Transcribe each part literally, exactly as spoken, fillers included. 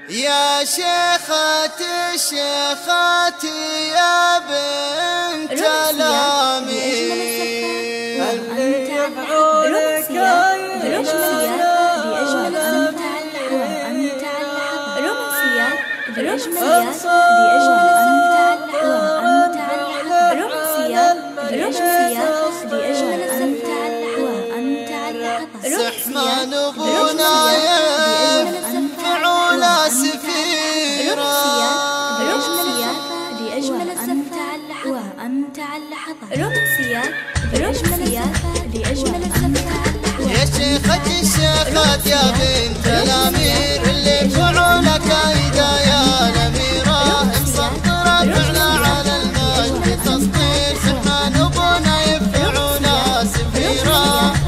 يا شيخة الشيخات يا بنت الأمير اللي يفعلك سحمان ابونا ينفعون سفيرا لأجمل الزفات وأمتع اللحظات رومانسيات رومانسيات لأجمل الزفات يا شيخة الشيخات يا بنت الأمير اللي يفعلك إيدا يا الأميرة مسطرة فعلا على المجد تسطير سحمان ابونا ينفعون سفيرا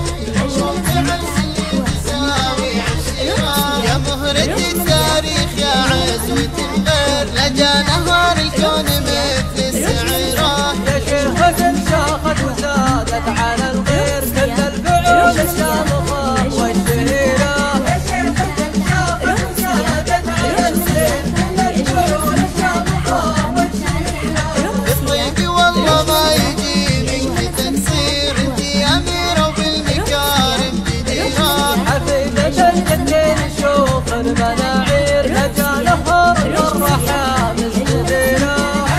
يا مهرة التاريخ يا عزوة الغير لجا نهار الكون مثل السعيرة يا شيخة انشاخت وزادت على الغير كل الفعول الشامخة والشهيرة يا شيخة انشاخت وزادت على الغير كل الفعول الشامخة والشهيرة الطيب والله ما يجي منك تنسير انتي أميرة وبالمكارم جديرة حفيدة الجدين شوف المناعير لجا نهار الرحام الصغيرة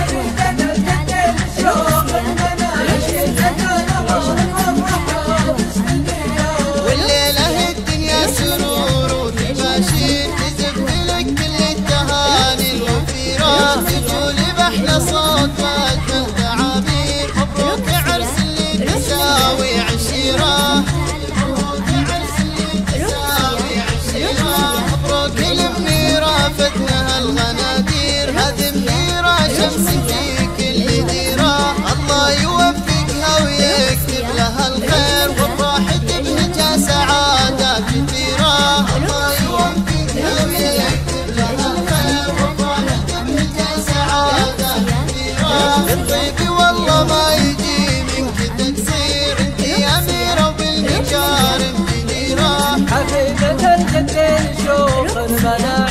والليلة الدنيا سرور وتباشير تزف لك كل التهاني الوفيرة تقولي بأحلى صوت وأجمل تعابير مبروك عرس اللي تساوي عشيرة مبروك عرس اللي تساوي عشيرة مبروك المنيرة فتنها الغنادير هذه منيرة شمس في كل ديرة الله يوفقها ويكتب لها الخير والراحة تبهجها سعادة كثيرة الله يوفقها ويكتب لها الخير والراحة تبهجها سعادة كثيرة الطيب والله ما يجي منك تقصير انتي أميرة وبالمكارم جديرة حفيدة الجدين شوف المناعير